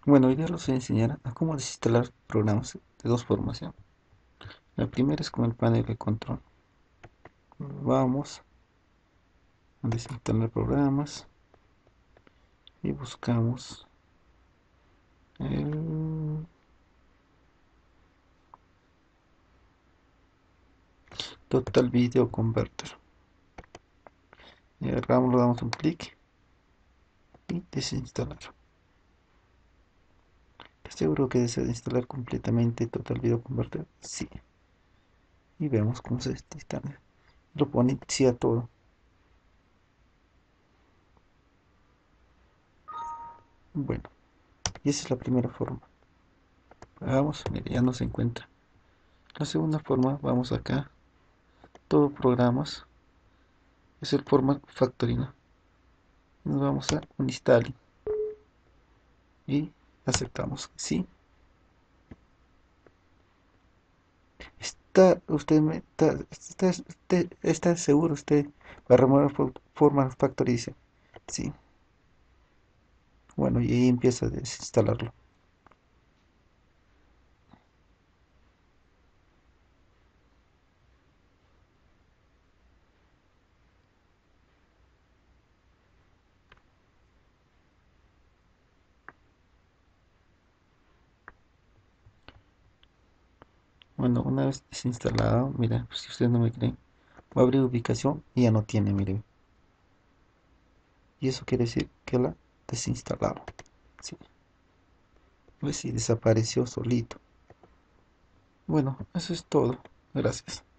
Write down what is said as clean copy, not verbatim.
Bueno, hoy día les voy a enseñar a cómo desinstalar programas de dos formas, ¿ya? La primera es con el panel de control. Vamos a desinstalar programas y buscamos el Total Video Converter. Y agarramos, le damos un clic y desinstalar. ¿Estás seguro que desea instalar completamente Total Video Converter? Sí. Y vemos cómo se desinstala. Lo pone sí a todo. Bueno, y esa es la primera forma. Vamos, mire, ya no se encuentra. La segunda forma, vamos acá, todo programas, es el format factory, ¿no? Nos vamos a Uninstalling y aceptamos, ¿sí? ¿Está seguro usted para remover format factory? Dice, sí. Bueno, y ahí empieza a desinstalarlo. Bueno, una vez desinstalado, mira, si usted no me cree, va a abrir ubicación y ya no tiene, mire. Y eso quiere decir que la desinstalado. Sí. Pues sí, desapareció solito. Bueno, eso es todo. Gracias.